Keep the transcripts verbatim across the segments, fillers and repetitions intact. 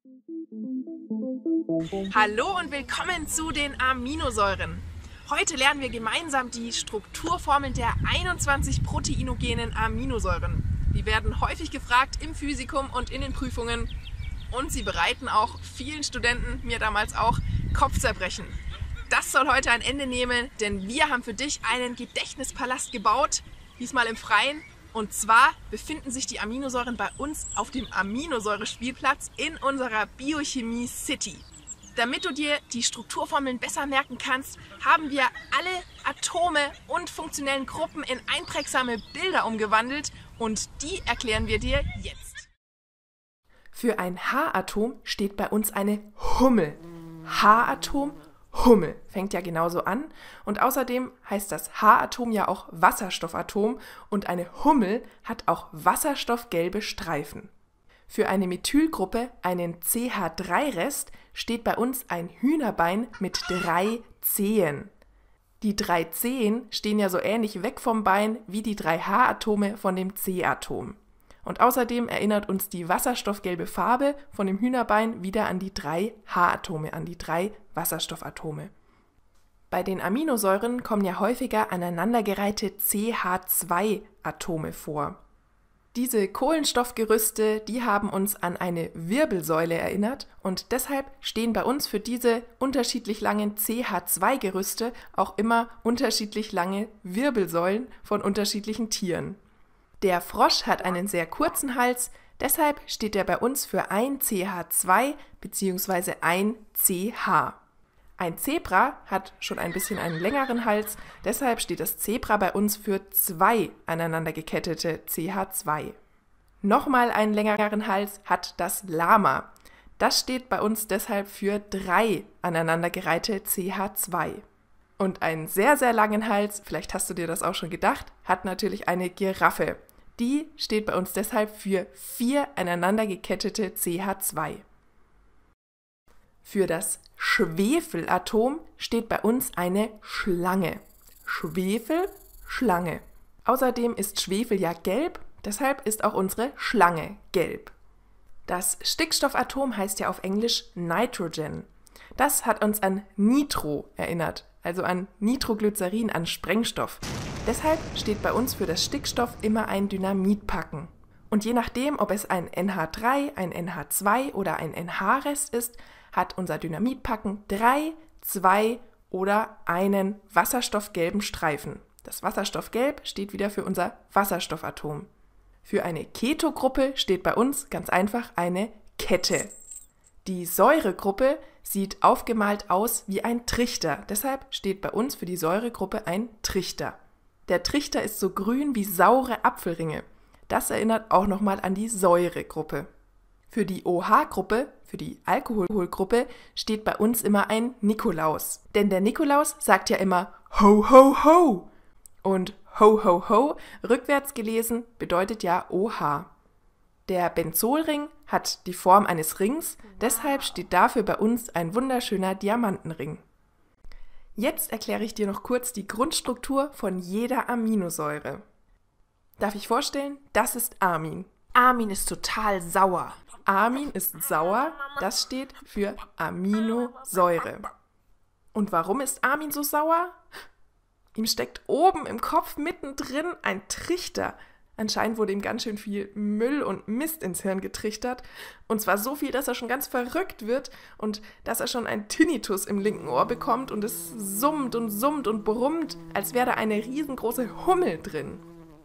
Hallo und willkommen zu den Aminosäuren. Heute lernen wir gemeinsam die Strukturformeln der einundzwanzig proteinogenen Aminosäuren. Die werden häufig gefragt im Physikum und in den Prüfungen und sie bereiten auch vielen Studenten, mir damals auch, Kopfzerbrechen. Das soll heute ein Ende nehmen, denn wir haben für dich einen Gedächtnispalast gebaut, diesmal im Freien. Und zwar befinden sich die Aminosäuren bei uns auf dem Aminosäurespielplatz in unserer Biochemie City. Damit du dir die Strukturformeln besser merken kannst, haben wir alle Atome und funktionellen Gruppen in einprägsame Bilder umgewandelt und die erklären wir dir jetzt. Für ein H-Atom steht bei uns eine Hummel. H-Atom, Hummel. Fängt ja genauso an. Und außerdem heißt das H-Atom ja auch Wasserstoffatom und eine Hummel hat auch wasserstoffgelbe Streifen. Für eine Methylgruppe, einen C H drei Rest, steht bei uns ein Hühnerbein mit drei Zehen. Die drei Zehen stehen ja so ähnlich weg vom Bein wie die drei H-Atome von dem C-Atom. Und außerdem erinnert uns die wasserstoffgelbe Farbe von dem Hühnerbein wieder an die drei H-Atome, an die drei Wasserstoffatome. Bei den Aminosäuren kommen ja häufiger aneinandergereihte C H zwei Atome vor. Diese Kohlenstoffgerüste, die haben uns an eine Wirbelsäule erinnert und deshalb stehen bei uns für diese unterschiedlich langen C H zwei Gerüste auch immer unterschiedlich lange Wirbelsäulen von unterschiedlichen Tieren. Der Frosch hat einen sehr kurzen Hals, deshalb steht er bei uns für ein C H zwei bzw. ein C H. Ein Zebra hat schon ein bisschen einen längeren Hals, deshalb steht das Zebra bei uns für zwei aneinander gekettete C H zwei. Nochmal einen längeren Hals hat das Lama. Das steht bei uns deshalb für drei aneinandergereihte C H zwei. Und einen sehr, sehr langen Hals, vielleicht hast du dir das auch schon gedacht, hat natürlich eine Giraffe. Die steht bei uns deshalb für vier aneinander gekettete C H zwei. Für das Schwefelatom steht bei uns eine Schlange. Schwefel, Schlange. Außerdem ist Schwefel ja gelb, deshalb ist auch unsere Schlange gelb. Das Stickstoffatom heißt ja auf Englisch Nitrogen. Das hat uns an Nitro erinnert, also an Nitroglycerin, an Sprengstoff. Deshalb steht bei uns für das Stickstoff immer ein Dynamitpacken. Und je nachdem, ob es ein N H drei, ein N H zwei oder ein N H-Rest ist, hat unser Dynamitpacken drei, zwei oder einen wasserstoffgelben Streifen. Das Wasserstoffgelb steht wieder für unser Wasserstoffatom. Für eine Ketogruppe steht bei uns ganz einfach eine Kette. Die Säuregruppe sieht aufgemalt aus wie ein Trichter, deshalb steht bei uns für die Säuregruppe ein Trichter. Der Trichter ist so grün wie saure Apfelringe. Das erinnert auch nochmal an die Säuregruppe. Für die O H-Gruppe, für die Alkoholgruppe, steht bei uns immer ein Nikolaus. Denn der Nikolaus sagt ja immer Ho, ho, ho. Und Ho, ho, ho, rückwärts gelesen, bedeutet ja O H. Der Benzolring hat die Form eines Rings, deshalb steht dafür bei uns ein wunderschöner Diamantenring. Jetzt erkläre ich dir noch kurz die Grundstruktur von jeder Aminosäure. Darf ich vorstellen? Das ist Amin. Amin ist total sauer. Amin ist sauer, das steht für Aminosäure. Und warum ist Amin so sauer? Ihm steckt oben im Kopf mittendrin ein Trichter. Anscheinend wurde ihm ganz schön viel Müll und Mist ins Hirn getrichtert. Und zwar so viel, dass er schon ganz verrückt wird und dass er schon einen Tinnitus im linken Ohr bekommt und es summt und summt und brummt, als wäre da eine riesengroße Hummel drin.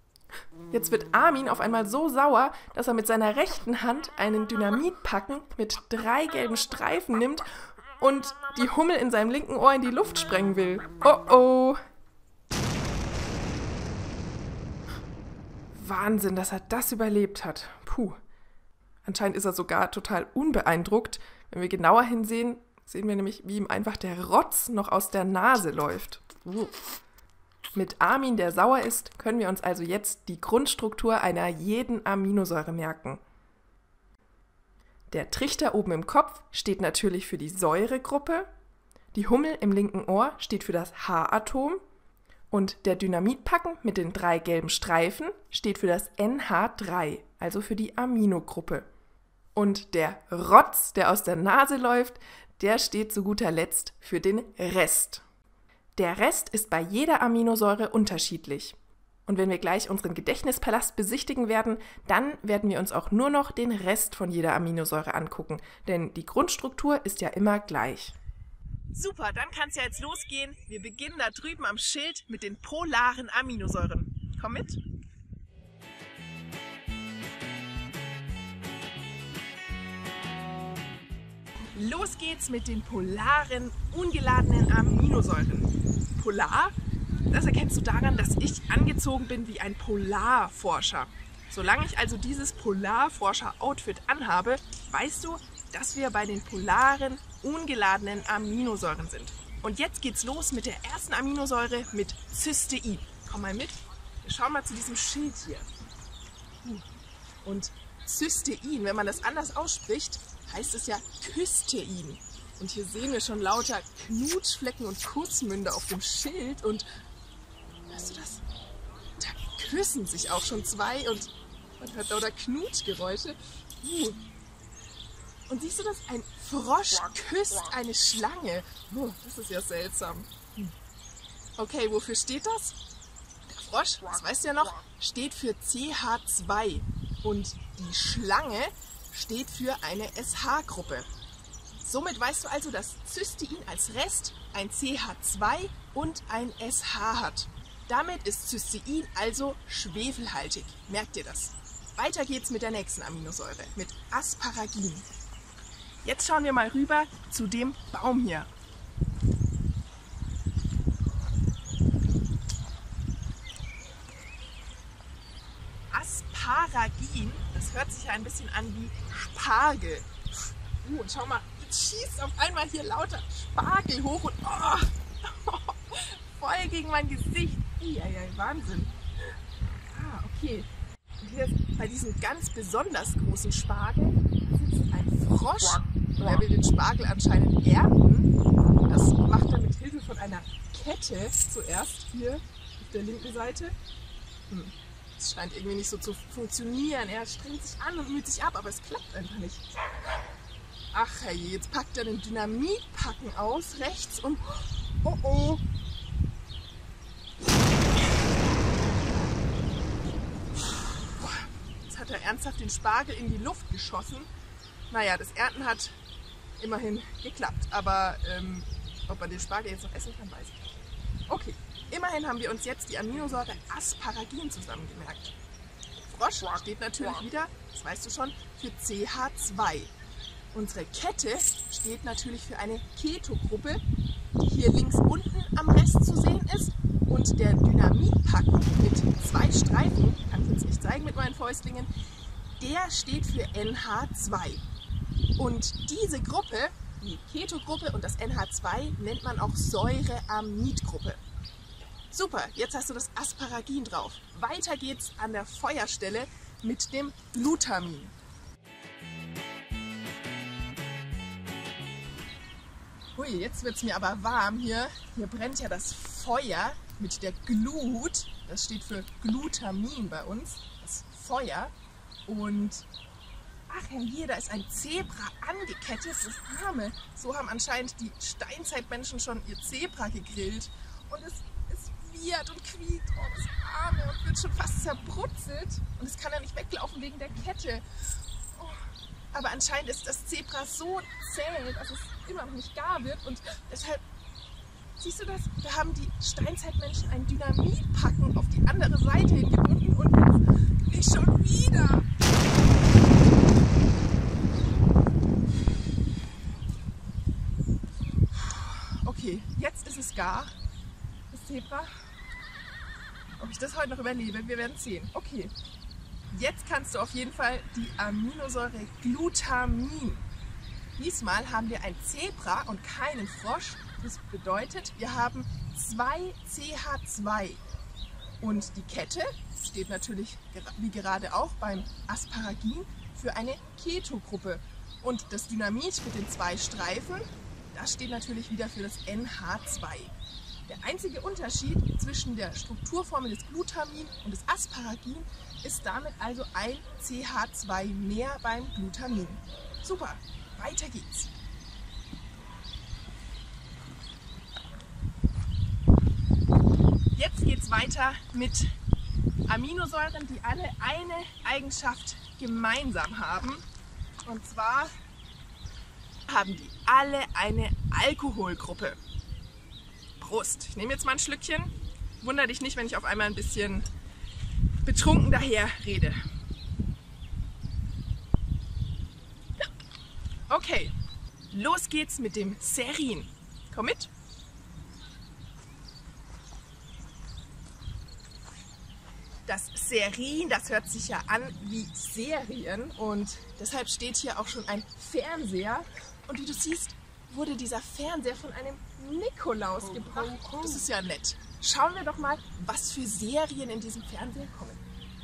Jetzt wird Amin auf einmal so sauer, dass er mit seiner rechten Hand einen Dynamitpacken mit drei gelben Streifen nimmt und die Hummel in seinem linken Ohr in die Luft sprengen will. Oh oh! Wahnsinn, dass er das überlebt hat. Puh. Anscheinend ist er sogar total unbeeindruckt. Wenn wir genauer hinsehen, sehen wir nämlich, wie ihm einfach der Rotz noch aus der Nase läuft. Uh. Mit Amin, der sauer ist, können wir uns also jetzt die Grundstruktur einer jeden Aminosäure merken. Der Trichter oben im Kopf steht natürlich für die Säuregruppe, die Hummel im linken Ohr steht für das H-Atom und der Dynamitpacken mit den drei gelben Streifen steht für das N H drei, also für die Aminogruppe. Und der Rotz, der aus der Nase läuft, der steht zu guter Letzt für den Rest. Der Rest ist bei jeder Aminosäure unterschiedlich. Und wenn wir gleich unseren Gedächtnispalast besichtigen werden, dann werden wir uns auch nur noch den Rest von jeder Aminosäure angucken, denn die Grundstruktur ist ja immer gleich. Super, dann kann es ja jetzt losgehen. Wir beginnen da drüben am Schild mit den polaren Aminosäuren. Komm mit. Los geht's mit den polaren, ungeladenen Aminosäuren. Polar, das erkennst du daran, dass ich angezogen bin wie ein Polarforscher. Solange ich also dieses Polarforscher-Outfit anhabe, weißt du, dass wir bei den polaren, ungeladenen Aminosäuren sind. Und jetzt geht's los mit der ersten Aminosäure, mit Cystein. Komm mal mit, wir schauen mal zu diesem Schild hier. Und Cystein, wenn man das anders ausspricht, heißt es ja Cystein. Und hier sehen wir schon lauter Knutschflecken und Kussmünder auf dem Schild. Und hörst du das? Da küssen sich auch schon zwei und man hört lauter Knutschgeräusche. Uh. Und siehst du das? Ein Frosch küsst eine Schlange. Oh, das ist ja seltsam. Okay, wofür steht das? Der Frosch, das weißt du ja noch, steht für C H zwei. Und die Schlange steht für eine S H-Gruppe. Somit weißt du also, dass Cystein als Rest ein C H zwei und ein S H hat. Damit ist Cystein also schwefelhaltig. Merkt ihr das? Weiter geht's mit der nächsten Aminosäure, mit Asparagin. Jetzt schauen wir mal rüber zu dem Baum hier. Asparagin, das hört sich ja ein bisschen an wie Spargel. Uh, und schau mal, jetzt schießt auf einmal hier lauter Spargel hoch und oh, voll gegen mein Gesicht. Ja, ja, Wahnsinn. Ah, okay. Und hier ist bei diesem ganz besonders großen Spargel sitzt ein Frosch. Und er will den Spargel anscheinend ernten. Das macht er mit Hilfe von einer Kette zuerst hier auf der linken Seite. Hm. Es scheint irgendwie nicht so zu funktionieren. Er strengt sich an und müht sich ab, aber es klappt einfach nicht. Ach herrje, jetzt packt er den Dynamitpacken aus, rechts und oh oh. Jetzt hat er ernsthaft den Spargel in die Luft geschossen. Naja, das Ernten hat immerhin geklappt, aber ähm, ob man den Spargel jetzt noch essen kann, weiß ich nicht. Okay. Immerhin haben wir uns jetzt die Aminosäure Asparagin zusammengemerkt. Frosch steht natürlich wieder, das weißt du schon, für C H zwei. Unsere Kette steht natürlich für eine Ketogruppe, die hier links unten am Rest zu sehen ist. Und der Dynamitpacken mit zwei Streifen, kann ich jetzt nicht zeigen mit meinen Fäustlingen, der steht für N H zwei. Und diese Gruppe, die Ketogruppe und das N H zwei, nennt man auch Säureamidgruppe. Super, jetzt hast du das Asparagin drauf. Weiter geht's an der Feuerstelle mit dem Glutamin. Hui, jetzt wird es mir aber warm hier. Hier brennt ja das Feuer mit der Glut. Das steht für Glutamin bei uns, das Feuer. Und ach herrje, da ist ein Zebra angekettet, das Arme. So haben anscheinend die Steinzeitmenschen schon ihr Zebra gegrillt. Und es wiehert und quiekt, oh, das Arme, und wird schon fast zerbrutzelt. Und es kann ja nicht weglaufen wegen der Kette. Oh. Aber anscheinend ist das Zebra so zäh, dass es immer noch nicht gar wird. Und deshalb, siehst du das? Da haben die Steinzeitmenschen ein Dynamitpacken auf die andere Seite hingebunden und nicht schon wieder. Okay, jetzt ist es gar. Das Zebra. Ob ich das heute noch überlebe, wir werden sehen. Okay, jetzt kannst du auf jeden Fall die Aminosäure Glutamin. Diesmal haben wir ein Zebra und keinen Frosch. Das bedeutet, wir haben zwei C H zwei. Und die Kette steht natürlich, wie gerade auch beim Asparagin, für eine Ketogruppe. Und das Dynamit mit den zwei Streifen, das steht natürlich wieder für das N H zwei. Der einzige Unterschied zwischen der Strukturformel des Glutamin und des Asparagin ist damit also ein C H zwei mehr beim Glutamin. Super, weiter geht's. Jetzt geht's weiter mit Aminosäuren, die alle eine Eigenschaft gemeinsam haben. Und zwar haben die alle eine Alkoholgruppe. Prost! Ich nehme jetzt mal ein Schlückchen. Wunder dich nicht, wenn ich auf einmal ein bisschen betrunken daher rede. Okay, los geht's mit dem Serin. Komm mit! Das Serin, das hört sich ja an wie Serien und deshalb steht hier auch schon ein Fernseher. Und wie du siehst, wurde dieser Fernseher von einem Nikolaus gebracht. Das ist ja nett. Schauen wir doch mal, was für Serien in diesem Fernseher kommen.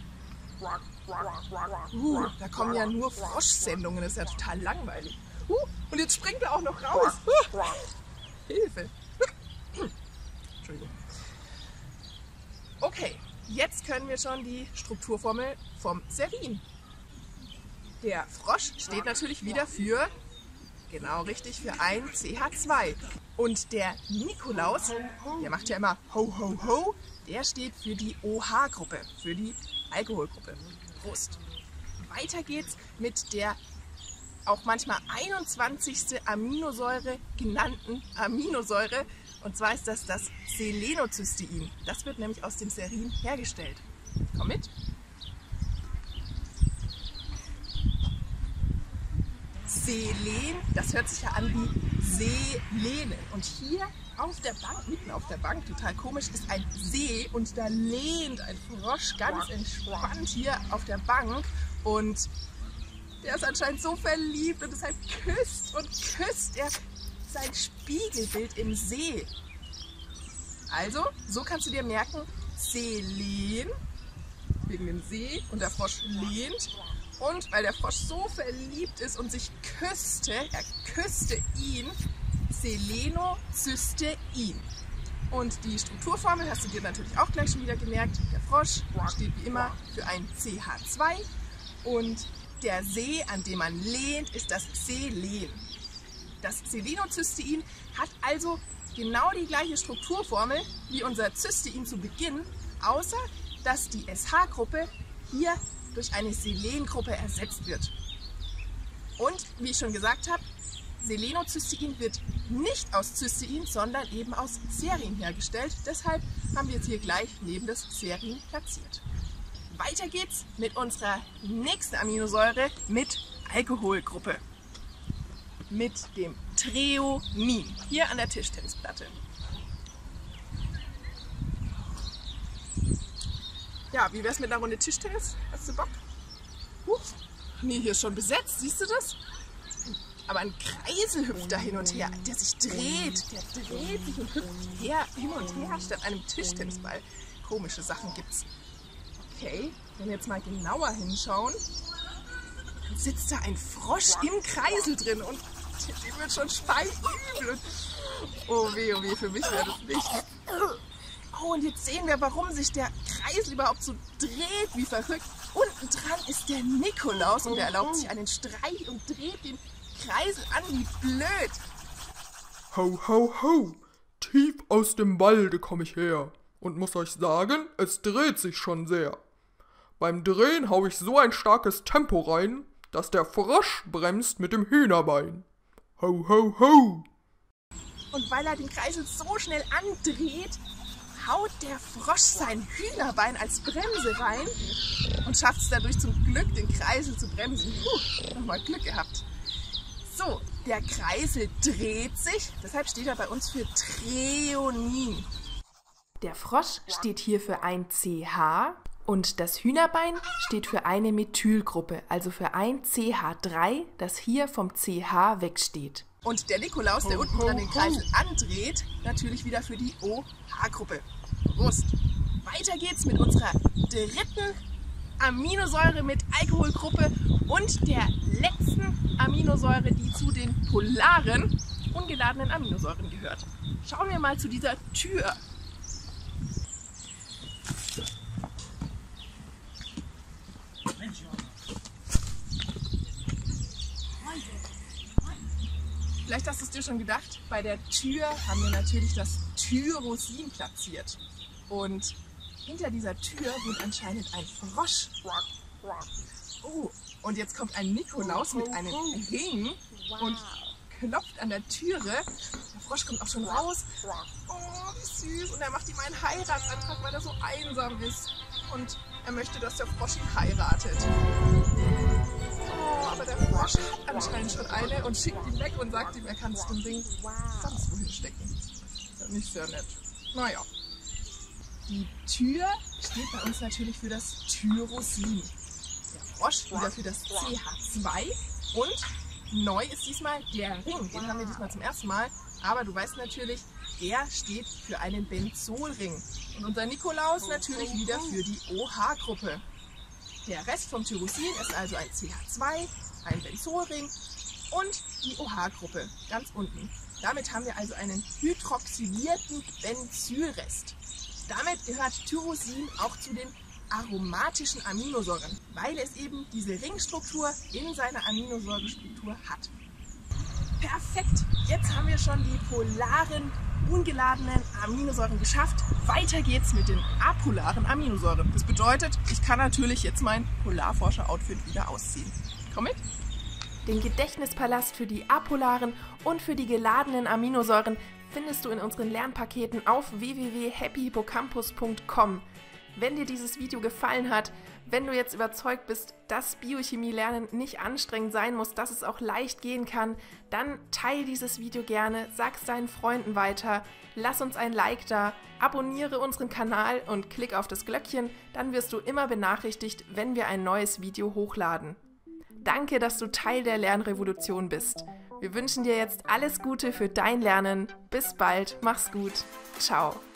Uh, da kommen ja nur Froschsendungen, das ist ja total langweilig. Uh, und jetzt springt er auch noch raus. Uh, Hilfe. Entschuldigung. Okay. Jetzt können wir schon die Strukturformel vom Serin. Der Frosch steht natürlich wieder für, genau richtig, für ein C H zwei. Und der Nikolaus, der macht ja immer Ho, Ho, Ho, der steht für die O H-Gruppe, für die Alkoholgruppe. Prost! Weiter geht's mit der auch manchmal einundzwanzigste Aminosäure genannten Aminosäure. Und zwar ist das das Selenocystein. Das wird nämlich aus dem Serin hergestellt. Komm mit. Selen, das hört sich ja an wie Selenen. Und hier auf der Bank, mitten auf der Bank, total komisch, ist ein See und da lehnt ein Frosch ganz entspannt hier auf der Bank. Und der ist anscheinend so verliebt und deshalb küsst und küsst er sein Spiegelbild im See. Also, so kannst du dir merken, Selen, wegen dem See, und der Frosch lehnt. Und weil der Frosch so verliebt ist und sich küsste, er küsste ihn, Selenocystein. Und die Strukturformel hast du dir natürlich auch gleich schon wieder gemerkt. Der Frosch steht wie immer für ein C H zwei und der See, an dem man lehnt, ist das Selen. Das Selenocystein hat also genau die gleiche Strukturformel wie unser Cystein zu Beginn, außer dass die S H-Gruppe hier durch eine Selengruppe ersetzt wird. Und wie ich schon gesagt habe, Selenocystein wird nicht aus Cystein, sondern eben aus Serin hergestellt. Deshalb haben wir es hier gleich neben das Serin platziert. Weiter geht's mit unserer nächsten Aminosäure mit Alkoholgruppe. Mit dem Threonin, hier an der Tischtennisplatte. Ja, wie wär's mit einer Runde Tischtennis? Hast du Bock? Huch, nee, hier ist schon besetzt, siehst du das? Aber ein Kreisel hüpft da hin und her, der sich dreht. Der dreht sich und hüpft her, hin und her statt einem Tischtennisball. Komische Sachen gibt's. Okay, wenn wir jetzt mal genauer hinschauen, dann sitzt da ein Frosch im Kreisel drin und dem wird schon speiübel. Oh weh, oh weh, für mich wäre das nicht. Oh, und jetzt sehen wir, warum sich der Kreisel überhaupt so dreht wie verrückt. Unten dran ist der Nikolaus und der erlaubt sich einen Streich und dreht den Kreisel an wie blöd. Ho, ho, ho! Tief aus dem Walde komme ich her und muss euch sagen, es dreht sich schon sehr. Beim Drehen hau ich so ein starkes Tempo rein, dass der Frosch bremst mit dem Hühnerbein. Ho, ho, ho! Und weil er den Kreisel so schnell andreht, haut der Frosch sein Hühnerbein als Bremse rein und schafft es dadurch zum Glück, den Kreisel zu bremsen. Puh, nochmal Glück gehabt. So, der Kreisel dreht sich, deshalb steht er bei uns für Threonin. Der Frosch steht hier für ein C H und das Hühnerbein steht für eine Methylgruppe, also für ein C H drei, das hier vom C H wegsteht. Und der Nikolaus, der unten dann den Kreisel andreht, natürlich wieder für die O H-Gruppe. Prost! Weiter geht's mit unserer dritten Aminosäure mit Alkoholgruppe und der letzten Aminosäure, die zu den polaren ungeladenen Aminosäuren gehört. Schauen wir mal zu dieser Tür. Vielleicht hast du es dir schon gedacht, bei der Tür haben wir natürlich das Tyrosin platziert. Und hinter dieser Tür wohnt anscheinend ein Frosch. Oh, und jetzt kommt ein Nikolaus mit einem Ring und klopft an der Türe. Der Frosch kommt auch schon raus. Oh, wie süß. Und er macht ihm einen Heiratsantrag, weil er so einsam ist. Und er möchte, dass der Frosch ihn heiratet. Oh, aber der Frosch hat anscheinend schon eine und schickt ihn weg und sagt ihm, er kann sich den Ring sonst wohin stecken. Ist ja nicht sehr nett. Naja. Die Tür steht bei uns natürlich für das Tyrosin. Der Frosch wieder für das C H zwei und neu ist diesmal der Ring. Den haben wir diesmal zum ersten Mal. Aber du weißt natürlich, der steht für einen Benzolring. Und unser Nikolaus natürlich wieder für die O H-Gruppe. Der Rest vom Tyrosin ist also ein C H zwei, ein Benzolring und die O H-Gruppe ganz unten. Damit haben wir also einen hydroxylierten Benzylrest. Damit gehört Tyrosin auch zu den aromatischen Aminosäuren, weil es eben diese Ringstruktur in seiner Aminosäurestruktur hat. Perfekt! Jetzt haben wir schon die polaren, ungeladenen Aminosäuren geschafft. Weiter geht's mit den apolaren Aminosäuren. Das bedeutet, ich kann natürlich jetzt mein Polarforscher-Outfit wieder ausziehen. Komm mit! Den Gedächtnispalast für die apolaren und für die geladenen Aminosäuren findest du in unseren Lernpaketen auf w w w punkt happy hippocampus punkt com. Wenn dir dieses Video gefallen hat, wenn du jetzt überzeugt bist, dass Biochemie-Lernen nicht anstrengend sein muss, dass es auch leicht gehen kann, dann teile dieses Video gerne, sag es deinen Freunden weiter, lass uns ein Like da, abonniere unseren Kanal und klick auf das Glöckchen, dann wirst du immer benachrichtigt, wenn wir ein neues Video hochladen. Danke, dass du Teil der Lernrevolution bist. Wir wünschen dir jetzt alles Gute für dein Lernen. Bis bald, mach's gut. Ciao.